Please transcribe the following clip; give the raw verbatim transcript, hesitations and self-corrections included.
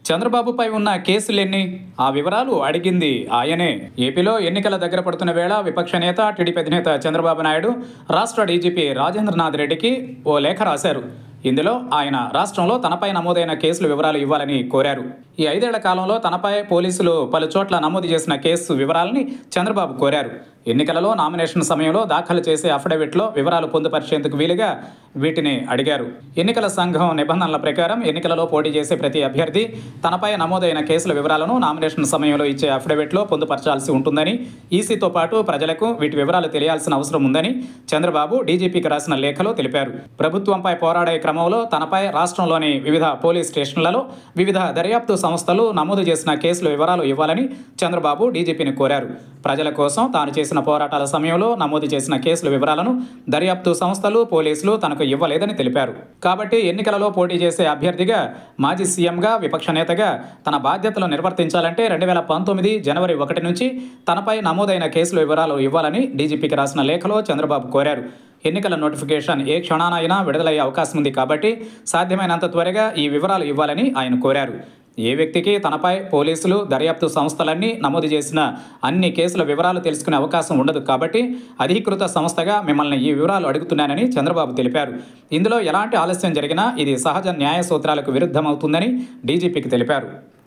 చంద్రబాబుపై ఉన్న కేసులెన్ని? ఆ వివరాలు అడిగింది ఆయనే. ఏపీలో ఎన్నికల దగ్గర పడుతున్న వేళ విపక్ష నేత, టీడీపీ అధినేత చంద్రబాబు నాయుడు రాష్ట్ర డీజీపీ రాజేంద్రనాథ్ రెడ్డికి ఓ లేఖ రాశారు. ఇందులో ఆయన రాష్ట్రంలో తనపై నమోదైన కేసుల వివరాలు ఇవ్వాలని కోరారు. ఈ ఐదేళ్ల కాలంలో తనపై పోలీసులు పలు చోట్ల నమోదు చేసిన కేసు వివరాలని చంద్రబాబు కోరారు. ఎన్నికలలో నామినేషన్ సమయంలో దాఖలు చేసే అఫిడవిట్లో వివరాలు పొందుపరిచేందుకు వీలుగా వీటిని అడిగారు. ఎన్నికల సంఘం నిబంధనల ప్రకారం ఎన్నికలలో పోటీ చేసే ప్రతి అభ్యర్థి తనపై నమోదైన కేసుల వివరాలను నామినేషన్ సమయంలో ఇచ్చే అఫిడవిట్లో పొందుపరచాల్సి ఉంటుందని, ఈసీతో పాటు ప్రజలకు వీటి వివరాలు తెలియాల్సిన అవసరం ఉందని చంద్రబాబు డీజీపీకి రాసిన లేఖలో తెలిపారు. ప్రభుత్వంపై పోరాడే క్రమంలో తనపై రాష్ట్రంలోని వివిధ పోలీస్ స్టేషన్లలో వివిధ దర్యాప్తు సంస్థలు నమోదు చేసిన కేసుల వివరాలు ఇవ్వాలని చంద్రబాబు డీజీపీని కోరారు. ప్రజల కోసం తాను చేసిన పోరాటాల సమయంలో నమోదు చేసిన కేసుల వివరాలను దర్యాప్తు సంస్థలు, పోలీసులు తనకు ఇవ్వలేదని తెలిపారు. కాబట్టి ఎన్నికలలో పోటీ చేసే అభ్యర్థిగా, మాజీ సీఎంగా, విపక్ష నేతగా తన బాధ్యతలు నిర్వర్తించాలంటే రెండు వేల పంతొమ్మిది జనవరి ఒకటి నుంచి తనపై నమోదైన కేసుల వివరాలు ఇవ్వాలని డీజీపీకి రాసిన లేఖలో చంద్రబాబు కోరారు. ఎన్నికల నోటిఫికేషన్ ఏ క్షణానైనా విడుదలయ్యే అవకాశం ఉంది కాబట్టి సాధ్యమైనంత త్వరగా ఈ వివరాలు ఇవ్వాలని ఆయన కోరారు. ఏ వ్యక్తికి తనపై పోలీసులు, దర్యాప్తు సంస్థలన్నీ నమోదు చేసిన అన్ని కేసుల వివరాలు తెలుసుకునే అవకాశం ఉండదు కాబట్టి అధీకృత సంస్థగా మిమ్మల్ని ఈ వివరాలు అడుగుతున్నానని చంద్రబాబు తెలిపారు. ఇందులో ఎలాంటి ఆలస్యం జరిగినా ఇది సహజ న్యాయ సూత్రాలకు విరుద్ధమవుతుందని డీజీపీకి తెలిపారు.